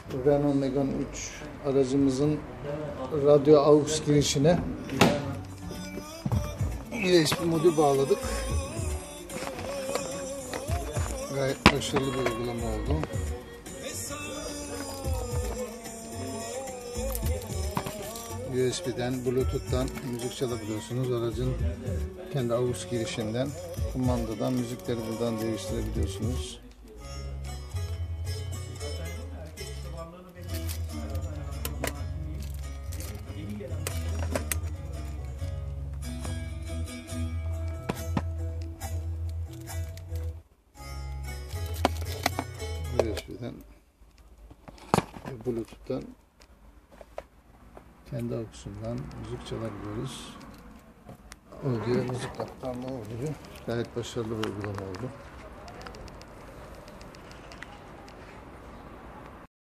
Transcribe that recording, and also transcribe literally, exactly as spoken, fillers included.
Renault Megane üç aracımızın radyo aux girişine U S B modül bağladık. Gayet başarılı bir uygulama oldu. U S B'den, Bluetooth'tan müzik çalabiliyorsunuz. Aracın kendi aux girişinden, kumandadan müzikleri buradan değiştirebiliyorsunuz. U S B'den ve Bluetooth'tan kendi aux'undan müzik çalabiliyoruz. Audio müzik aktarma oluyor. Gayet başarılı bir uygulama oldu.